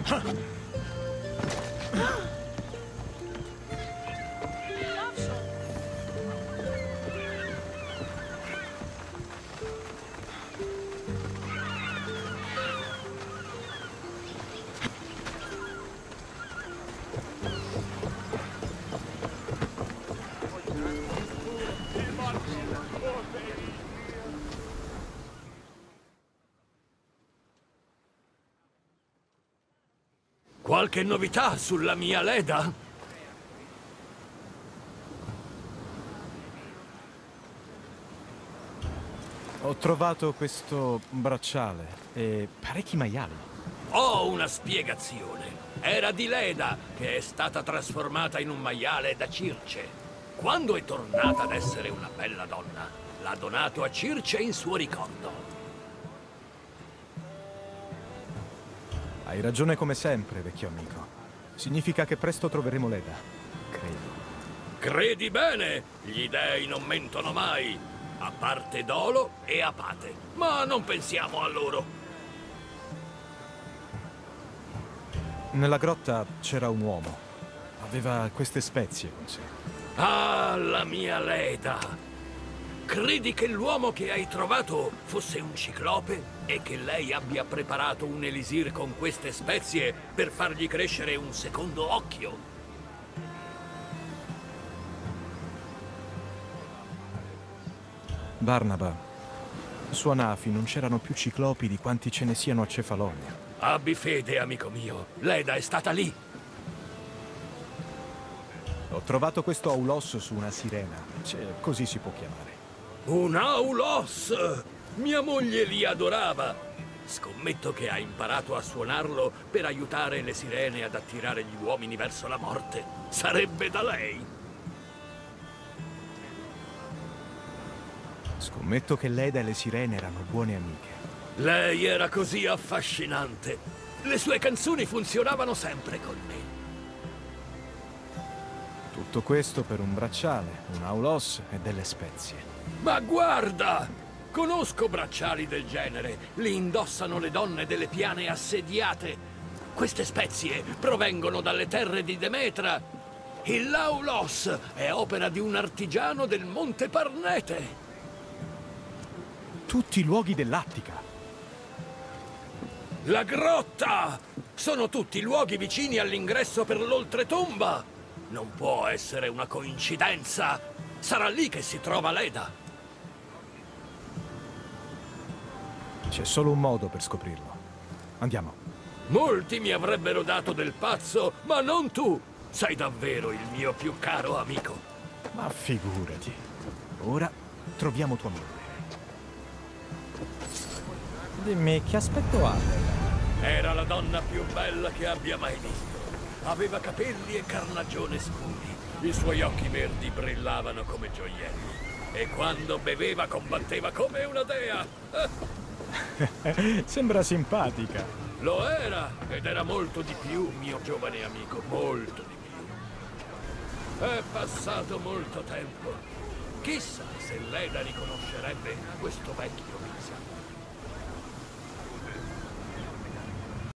Qualche novità sulla mia Leda? Ho trovato questo bracciale e parecchi maiali. Ho una spiegazione. Era di Leda, che è stata trasformata in un maiale da Circe. Quando è tornata ad essere una bella donna, l'ha donato a Circe in suo ricordo. Hai ragione come sempre, vecchio amico. Significa che presto troveremo Leda, credo. Credi bene, gli dei non mentono mai, a parte Dolo e Apate. Ma non pensiamo a loro. Nella grotta c'era un uomo. Aveva queste spezie con sé. Ah, la mia Leda! Credi che l'uomo che hai trovato fosse un ciclope e che lei abbia preparato un elisir con queste spezie per fargli crescere un secondo occhio? Barnaba, su Anafi non c'erano più ciclopi di quanti ce ne siano a Cefalonia. Abbi fede, amico mio. Leda è stata lì. Ho trovato questo aulos su una sirena, così si può chiamare. Un Aulos! Mia moglie li adorava. Scommetto che ha imparato a suonarlo per aiutare le sirene ad attirare gli uomini verso la morte. Sarebbe da lei. Scommetto che Leda e le sirene erano buone amiche. Lei era così affascinante. Le sue canzoni funzionavano sempre con me. Tutto questo per un bracciale, un aulos e delle spezie. Ma guarda! Conosco bracciali del genere. Li indossano le donne delle piane assediate. Queste spezie provengono dalle terre di Demetra. Il Laulos è opera di un artigiano del Monte Parnete. Tutti i luoghi dell'Attica. La grotta! Sono tutti luoghi vicini all'ingresso per l'oltretomba. Non può essere una coincidenza. Sarà lì che si trova Leda. C'è solo un modo per scoprirlo. Andiamo. Molti mi avrebbero dato del pazzo, ma non tu. Sei davvero il mio più caro amico. Ma figurati. Ora troviamo tua moglie. Dimmi, che aspetto ha? Era la donna più bella che abbia mai visto. Aveva capelli e carnagione scuri. I suoi occhi verdi brillavano come gioielli. E quando beveva combatteva come una dea. Sembra simpatica. Lo era, ed era molto di più, mio giovane amico, molto di più. È passato molto tempo. Chissà se Leda riconoscerebbe questo vecchio viso.